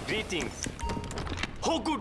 Greetings. Oh, good.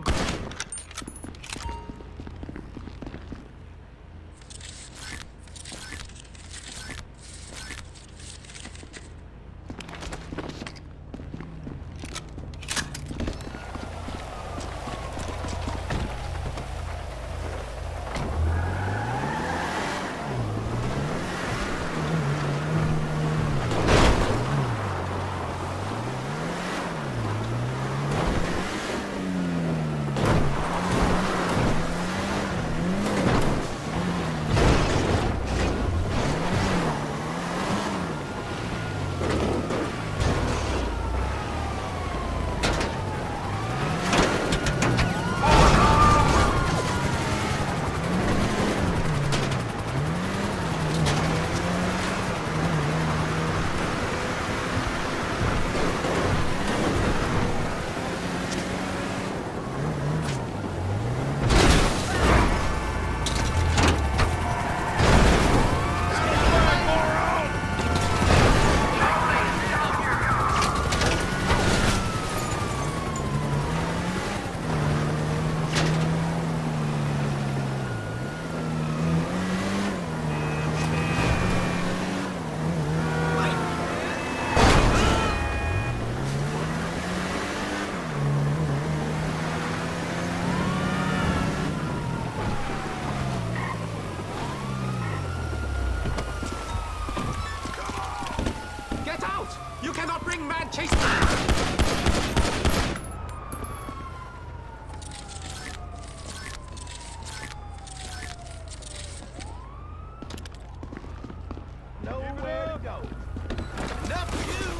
You cannot bring man chase me! Nowhere to go. Enough of you!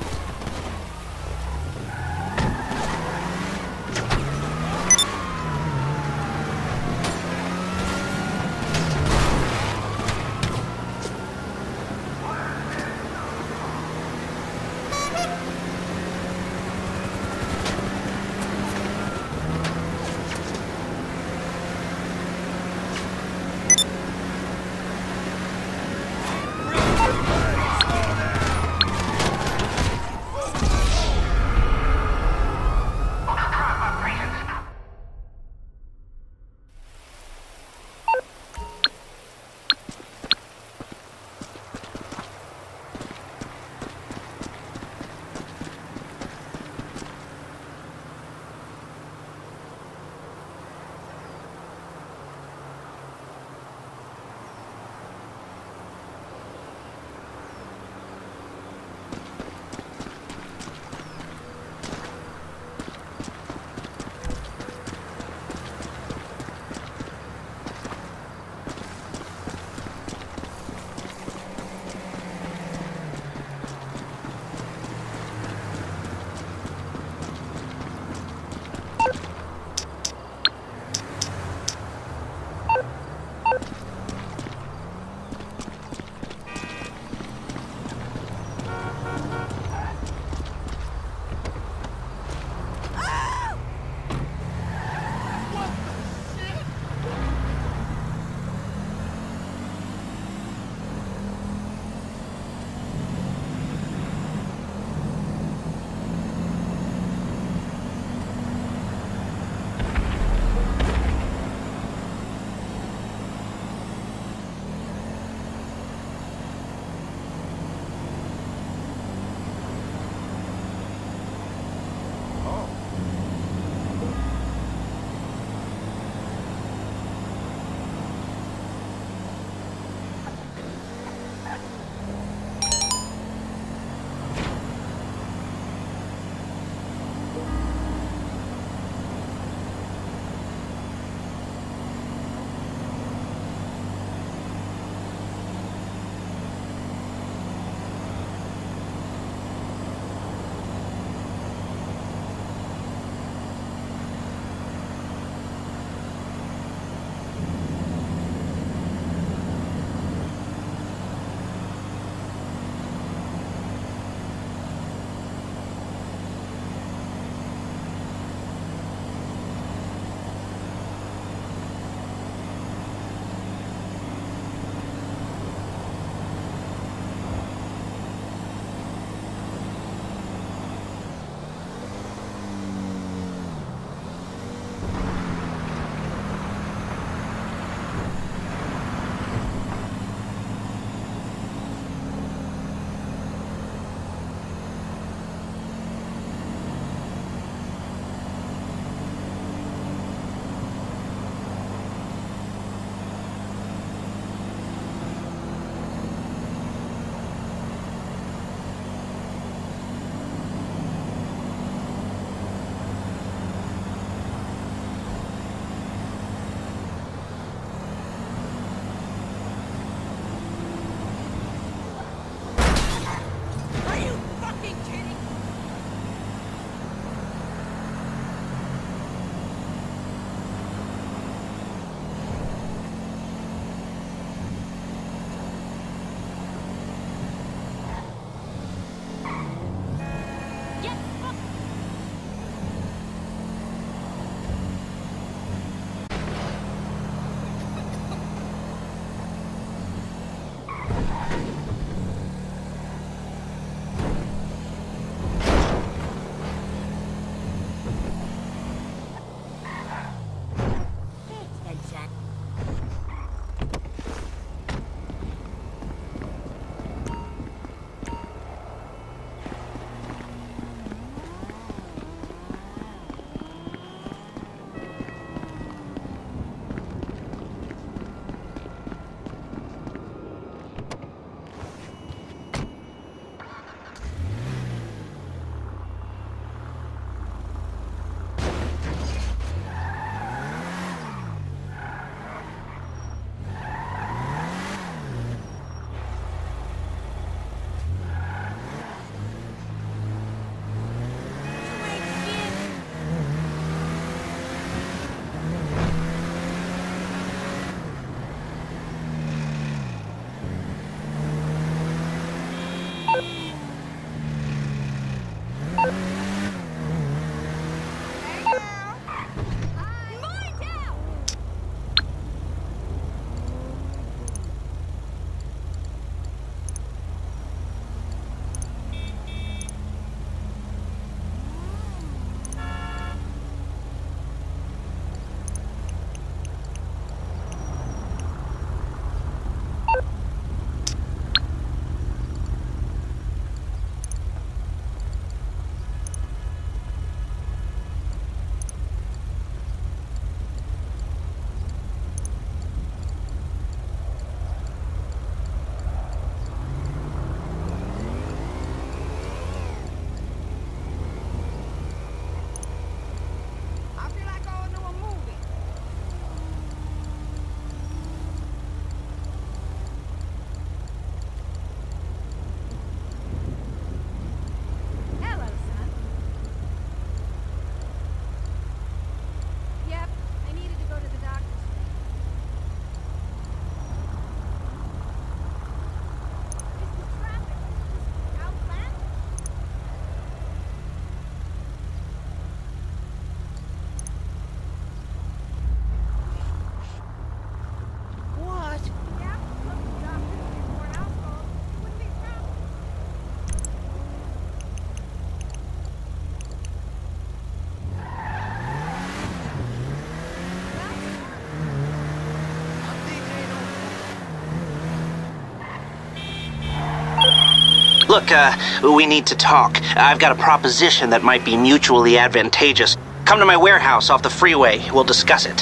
Look, we need to talk. I've got a proposition that might be mutually advantageous. Come to my warehouse off the freeway. We'll discuss it.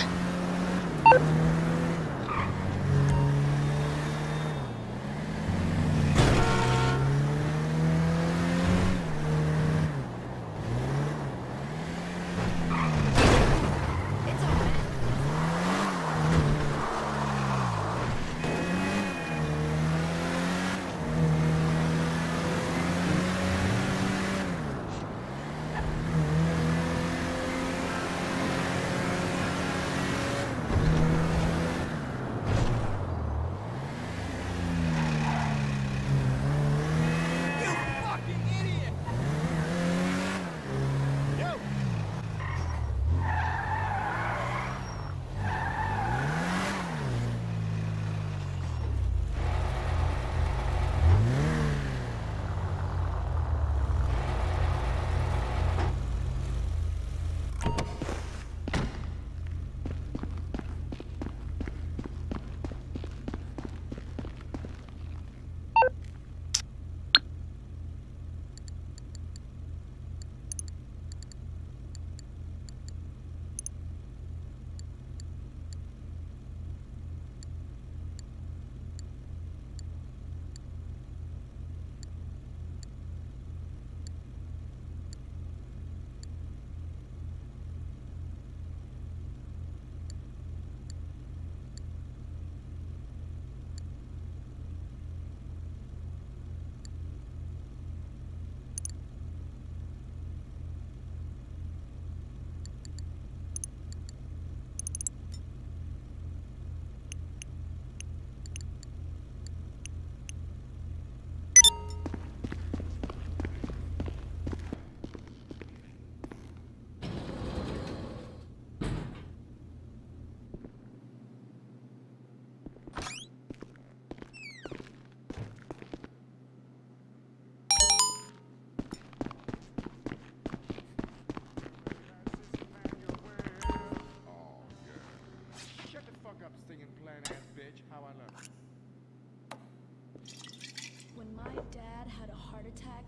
When my dad had a heart attack,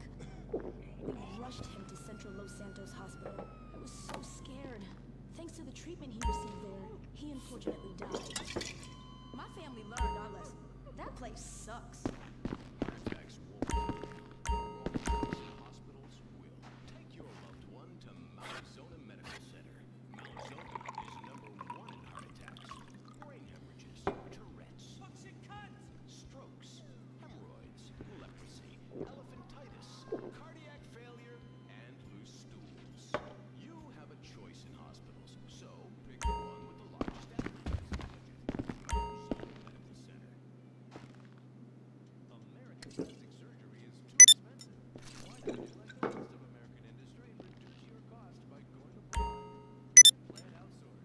we rushed him to Central Los Santos Hospital. I was so scared. Thanks to the treatment he received there, he unfortunately died. My family learned our lesson. That place sucks. Hospitals will. Take your loved one to Mount Zona Medical Center. Mount Zona is #1 in heart attacks, brain hemorrhages, Tourette's, toxic cuts, strokes, hemorrhoids, leprosy, elephantitis, cardiac failure, and loose stools. You have a choice in hospitals, so pick the one with the largest advertising budget. Mount Zona Medical Center. American plastic surgery is too expensive. Why don't you like the rest of American industry and reduce your cost by going abroad? Implant Outsource.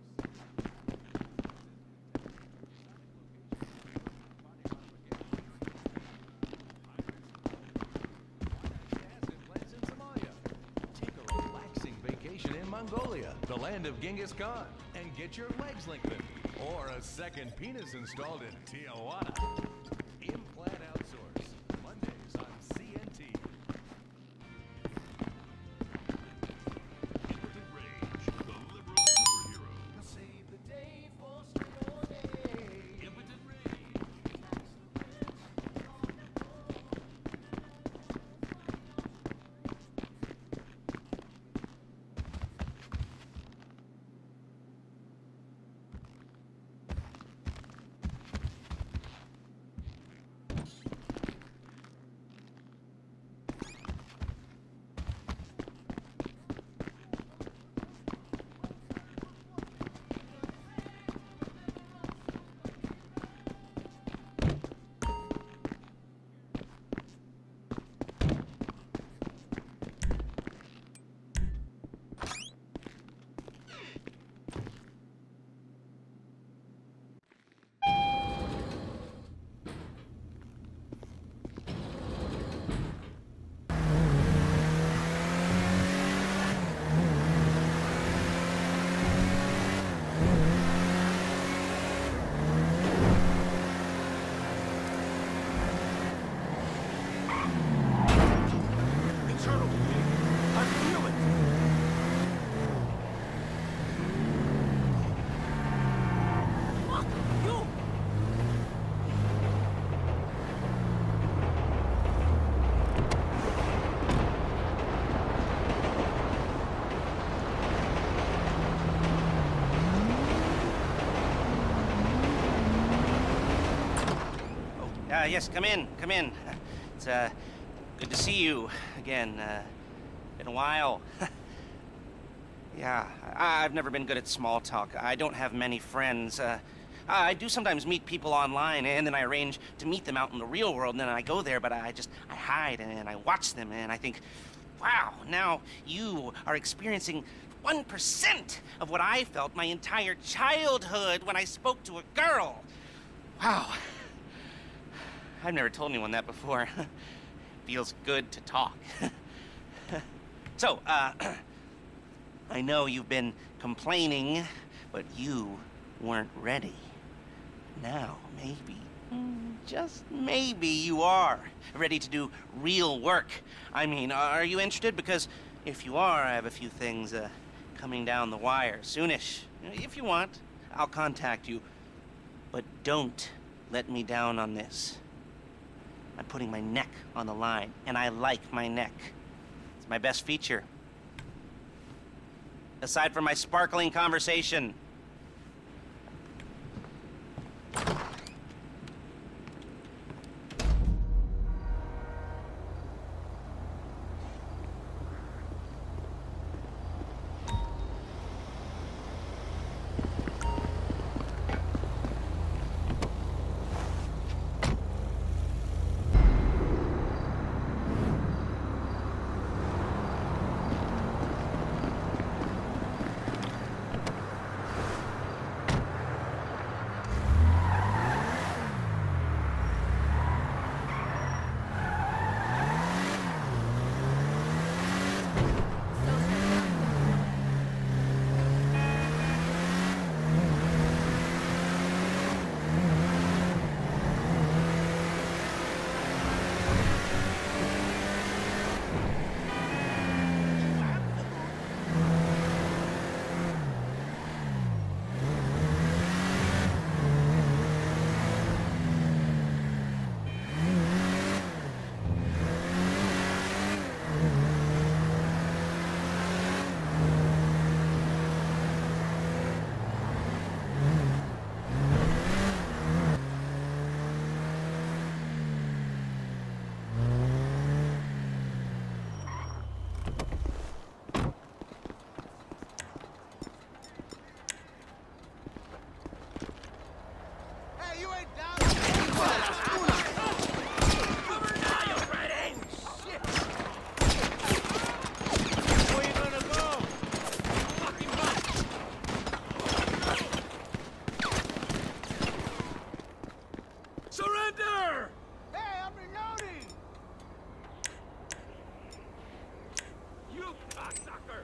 Implants in Somalia. Take a relaxing vacation in Mongolia, the land of Genghis Khan, and get your legs lengthened. Or a second penis installed in Tijuana. Implant Outsource. Mondays on CNT. Impotent Rage, the liberal superhero. Save the day for Saturday. Impotent Rage. Yes, come in, come in. It's, good to see you again. Been a while. Yeah, I've never been good at small talk. I don't have many friends. I do sometimes meet people online, and then I arrange to meet them out in the real world, and then I go there, but I hide, and I watch them, and I think, wow, now you are experiencing 1% of what I felt my entire childhood when I spoke to a girl. Wow. I've never told anyone that before. Feels good to talk. So, I know you've been complaining, but you weren't ready. Now, maybe, just maybe you are ready to do real work. I mean, are you interested? Because if you are, I have a few things coming down the wire soonish. If you want, I'll contact you. But don't let me down on this. I'm putting my neck on the line, and I like my neck. It's my best feature. Aside from my sparkling conversation. Surrender! Hey, I'm reloading! You cocksucker!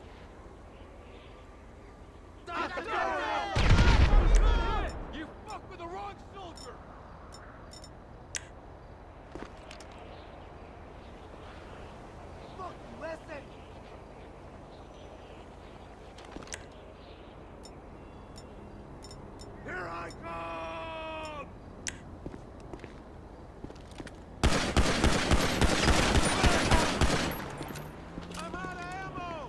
You fuck with the wrong soldier! Look, listen! Here I come! I'm out of ammo!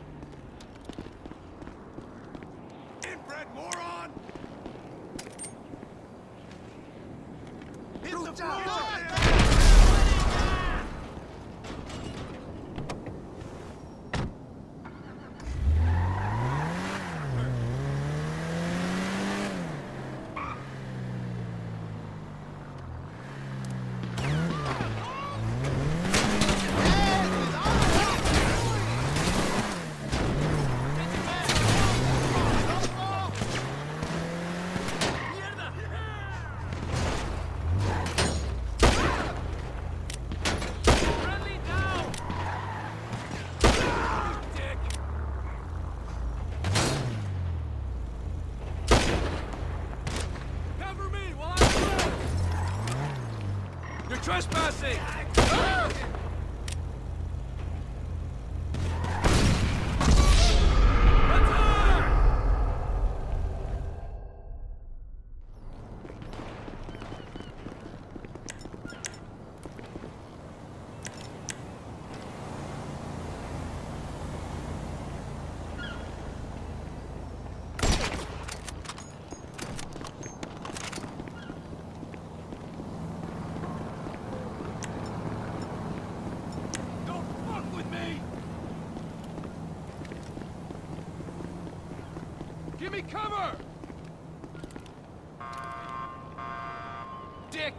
Inbred moron! Hit the floor! Friendly down! Dick! Cover me while I swim! You're trespassing! Give me cover! Dick!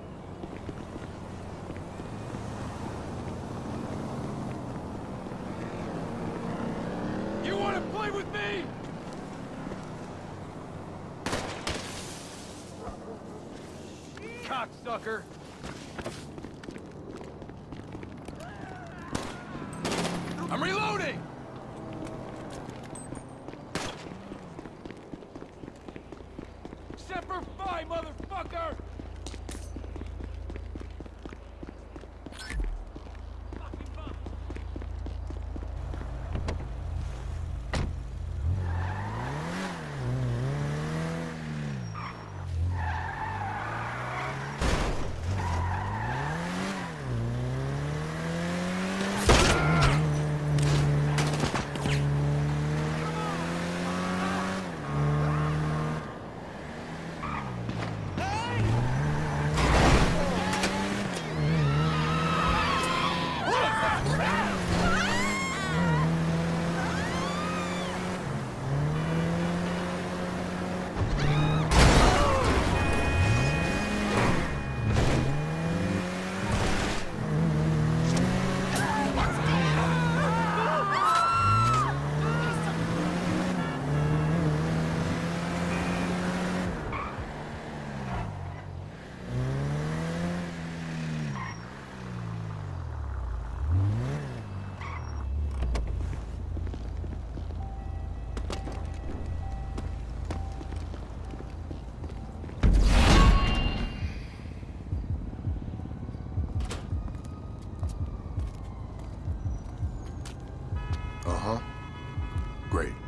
You want to play with me? Cocksucker! I'm reloading! Semper Fi, motherfucker! Uh-huh. Great.